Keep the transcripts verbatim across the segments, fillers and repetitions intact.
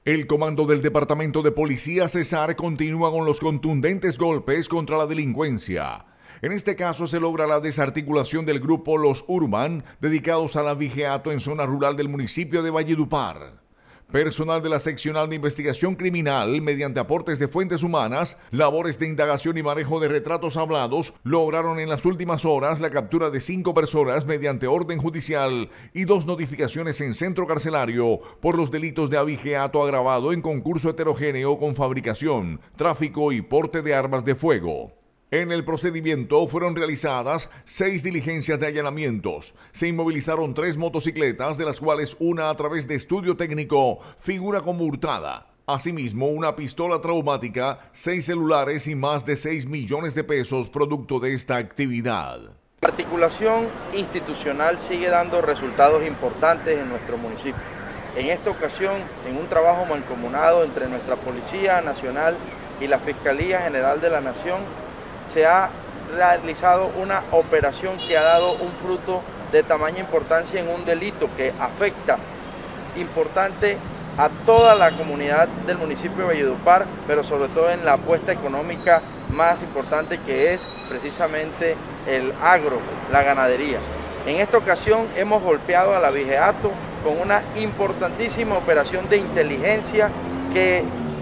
El comando del Departamento de Policía Cesar continúa con los contundentes golpes contra la delincuencia. En este caso se logra la desarticulación del grupo Los Urban, dedicados al abigeato en zona rural del municipio de Valledupar. Personal de la Seccional de Investigación Criminal, mediante aportes de fuentes humanas, labores de indagación y manejo de retratos hablados, lograron en las últimas horas la captura de cinco personas mediante orden judicial y dos notificaciones en centro carcelario por los delitos de abigeato agravado en concurso heterogéneo con fabricación, tráfico y porte de armas de fuego. En el procedimiento fueron realizadas seis diligencias de allanamientos. Se inmovilizaron tres motocicletas, de las cuales una, a través de estudio técnico, figura como hurtada. Asimismo, una pistola traumática, seis celulares y más de seis millones de pesos producto de esta actividad. La articulación institucional sigue dando resultados importantes en nuestro municipio. En esta ocasión, en un trabajo mancomunado entre nuestra Policía Nacional y la Fiscalía General de la Nación, se ha realizado una operación que ha dado un fruto de tamaña importancia en un delito que afecta importante a toda la comunidad del municipio de Valledupar, pero sobre todo en la apuesta económica más importante, que es precisamente el agro, la ganadería. En esta ocasión hemos golpeado al abigeato con una importantísima operación de inteligencia que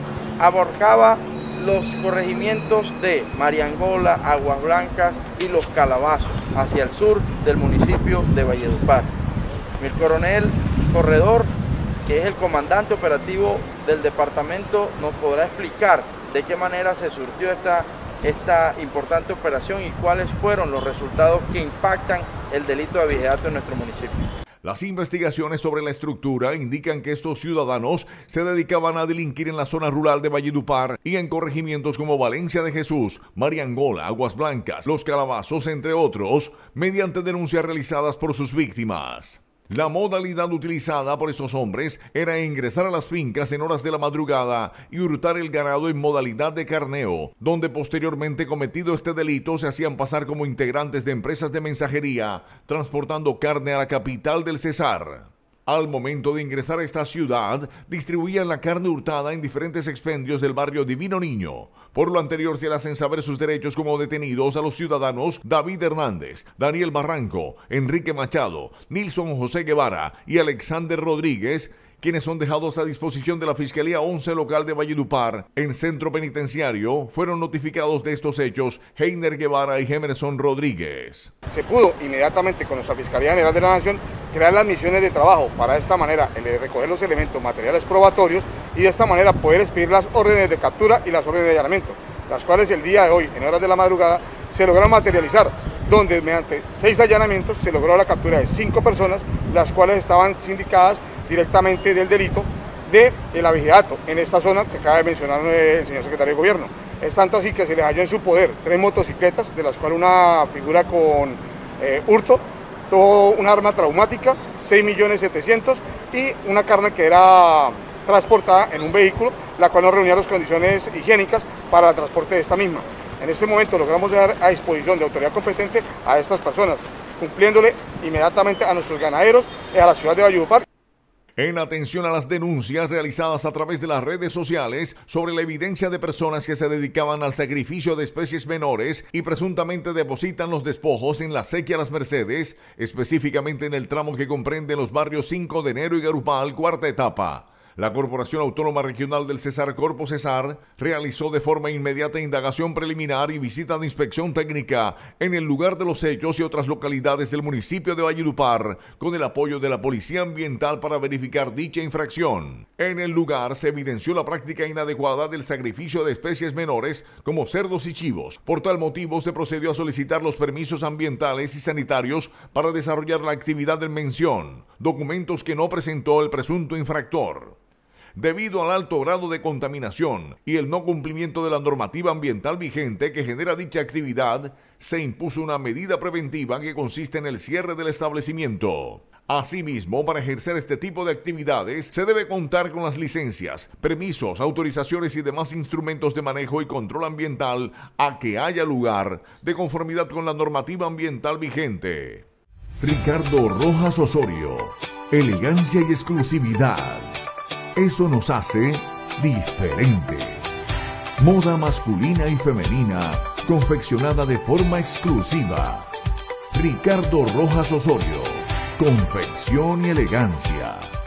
abarcaba los corregimientos de Mariangola, Aguas Blancas y Los Calabazos, hacia el sur del municipio de Valledupar. El coronel Corredor, que es el comandante operativo del departamento, nos podrá explicar de qué manera se surtió esta, esta importante operación y cuáles fueron los resultados que impactan el delito de abigeato en nuestro municipio. Las investigaciones sobre la estructura indican que estos ciudadanos se dedicaban a delinquir en la zona rural de Valledupar y en corregimientos como Valencia de Jesús, Mariangola, Aguas Blancas, Los Calabazos, entre otros, mediante denuncias realizadas por sus víctimas. La modalidad utilizada por estos hombres era ingresar a las fincas en horas de la madrugada y hurtar el ganado en modalidad de carneo, donde posteriormente, cometido este delito, se hacían pasar como integrantes de empresas de mensajería, transportando carne a la capital del Cesar. Al momento de ingresar a esta ciudad, distribuían la carne hurtada en diferentes expendios del barrio Divino Niño. Por lo anterior, se le hacen saber sus derechos como detenidos a los ciudadanos David Hernández, Daniel Barranco, Enrique Machado, Nilson José Guevara y Alexander Rodríguez, quienes son dejados a disposición de la Fiscalía once local de Valledupar. En centro penitenciario fueron notificados de estos hechos Heiner Guevara y Emerson Rodríguez. Se pudo inmediatamente con nuestra Fiscalía General de la Nación crear las misiones de trabajo para de esta manera recoger los elementos materiales probatorios y de esta manera poder expedir las órdenes de captura y las órdenes de allanamiento, las cuales el día de hoy, en horas de la madrugada, se lograron materializar, donde mediante seis allanamientos se logró la captura de cinco personas, las cuales estaban sindicadas directamente del delito de el abigeato en esta zona que acaba de mencionar el señor secretario de Gobierno. Es tanto así que se les halló en su poder tres motocicletas, de las cuales una figura con eh, hurto, todo un arma traumática, seis millones setecientos y una carne que era transportada en un vehículo, la cual no reunía las condiciones higiénicas para el transporte de esta misma. En este momento logramos dar a disposición de autoridad competente a estas personas, cumpliéndole inmediatamente a nuestros ganaderos y a la ciudad de Valledupar. En atención a las denuncias realizadas a través de las redes sociales sobre la evidencia de personas que se dedicaban al sacrificio de especies menores y presuntamente depositan los despojos en la Sequía Las Mercedes, específicamente en el tramo que comprende los barrios cinco de enero y Garupal, cuarta etapa, la Corporación Autónoma Regional del Cesar, Corpo Cesar, realizó de forma inmediata indagación preliminar y visita de inspección técnica en el lugar de los hechos y otras localidades del municipio de Valledupar, con el apoyo de la Policía Ambiental para verificar dicha infracción. En el lugar se evidenció la práctica inadecuada del sacrificio de especies menores como cerdos y chivos. Por tal motivo se procedió a solicitar los permisos ambientales y sanitarios para desarrollar la actividad en mención, documentos que no presentó el presunto infractor. Debido al alto grado de contaminación y el no cumplimiento de la normativa ambiental vigente que genera dicha actividad, se impuso una medida preventiva que consiste en el cierre del establecimiento. Asimismo, para ejercer este tipo de actividades, se debe contar con las licencias, permisos, autorizaciones y demás instrumentos de manejo y control ambiental a que haya lugar, de conformidad con la normativa ambiental vigente. Ricardo Rojas Osorio, elegancia y exclusividad. Eso nos hace diferentes. Moda masculina y femenina, confeccionada de forma exclusiva. Ricardo Rojas Osorio, confección y elegancia.